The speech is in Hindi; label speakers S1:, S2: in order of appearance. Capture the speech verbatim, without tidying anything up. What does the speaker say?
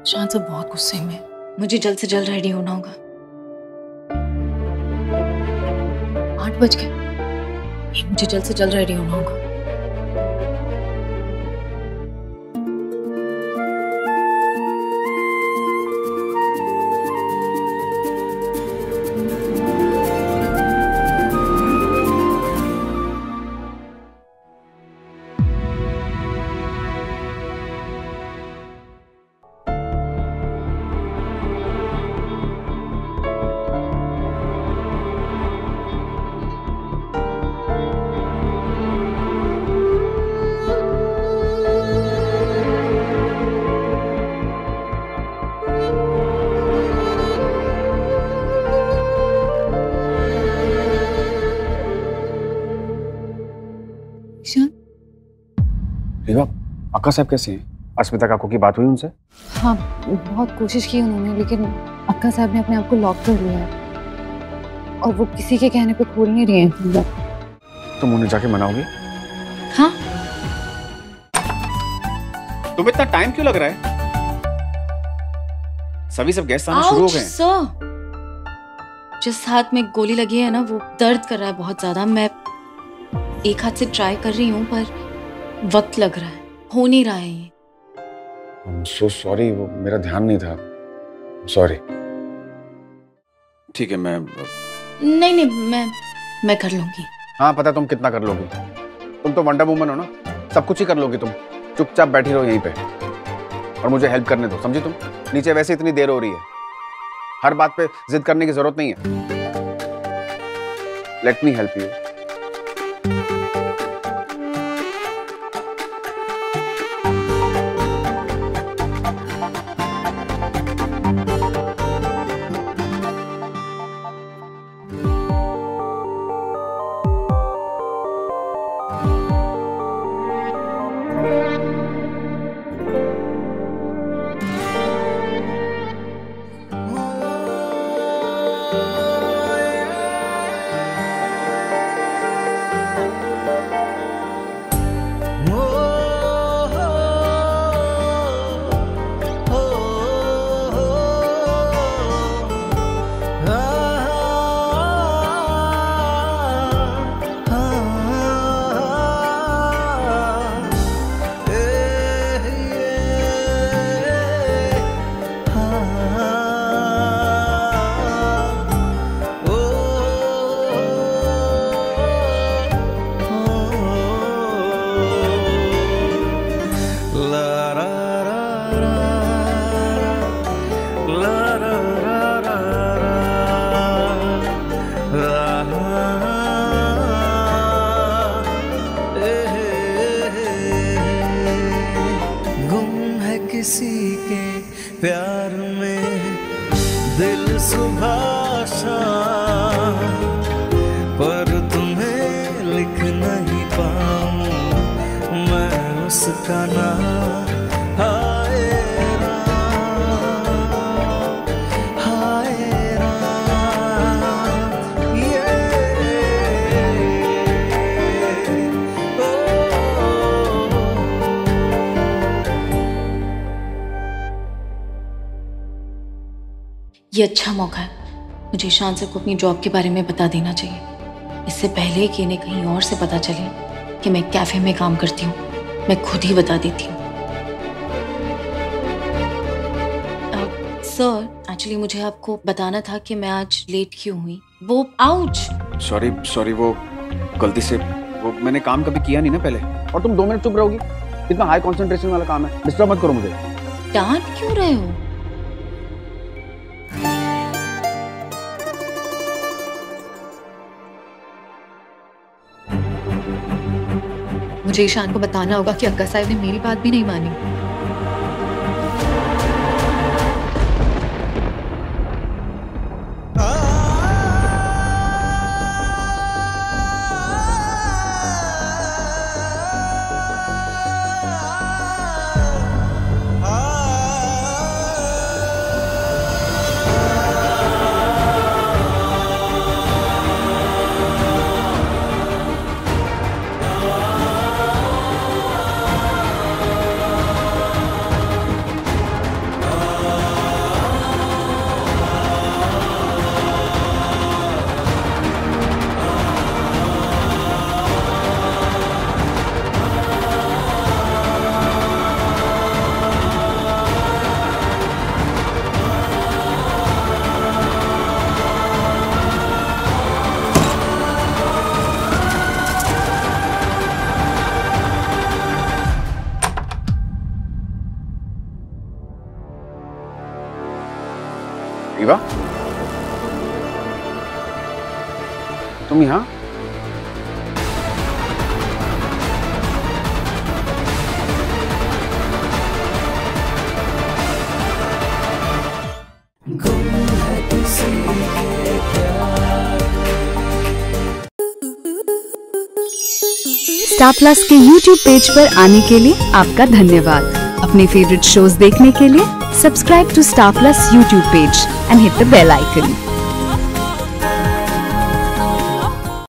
S1: शान तो बहुत गुस्से में, मुझे जल्द से जल्द रेडी होना होगा। आठ बज गए, मुझे जल्द से जल्द रेडी होना होगा।
S2: रीवा, अक्का साहब कैसे हैं? अस्मिता काकू की बात हुई उनसे?
S1: हाँ, बहुत कोशिश की उन्होंने, लेकिन अक्का साहब ने अपने आप को लॉक कर लिया है और वो किसी के कहने पे खोल नहीं रहे हैं।
S2: तुम उन्हें जाके मनाओगे?
S1: हाँ।
S2: तुम्हें इतना टाइम क्यों लग रहा है? सभी सब गेस्ट आना शुरू हो गए हैं।
S1: सर, जिस हाथ में गोली लगी है ना, वो दर्द कर रहा है बहुत ज्यादा। मैं एक हाथ से ट्राई कर रही हूँ पर वक्त लग रहा है, हो नहीं रहा है ये।
S2: I'm so sorry, वो मेरा ध्यान नहीं था। सॉरी। ठीक है, मैं
S1: नहीं नहीं मैं मैं कर लूंगी।
S2: हाँ, पता तुम कितना कर लोगी। तुम तो वंडर वुमन हो ना, सब कुछ ही कर लोगी तुम। चुपचाप बैठी रहो यहीं पे और मुझे हेल्प करने दो, समझी तुम? नीचे वैसे इतनी देर हो रही है, हर बात पे जिद करने की जरूरत नहीं है। Let me help you.
S3: किसी के प्यार में दिल सुबह शाम, पर तुम्हें लिख नहीं पाऊं मैं उसका नाम। हाय राम, हाय राम, ये
S1: ये अच्छा मौका है, मुझे शान सर को अपनी जॉब के बारे में बता देना चाहिए, इससे पहले कि इन्हें कहीं और से पता चले कि मैं कैफे में काम करती हूँ। मैं खुद ही बता देती हूँ। सर, एक्चुअली मुझे आपको बताना था कि मैं आज लेट क्यों हुई। वो आउच
S2: सॉरी सॉरी वो गलती से, वो मैंने काम कभी किया नहीं ना पहले। और तुम दो मिनट चुप रहोगी? कितना हाई कंसंट्रेशन वाला काम है, डिस्टर्ब मत करो मुझे।
S1: डांट क्यों रहे हो? मुझे ईशान को बताना होगा कि अक्का साहब ने मेरी बात भी नहीं मानी।
S2: ईवा, तुम यहाँ?
S4: स्टार प्लस के यूट्यूब पेज पर आने के लिए आपका धन्यवाद। अपने फेवरेट शोज देखने के लिए subscribe to Star Plus YouTube page and hit the bell icon.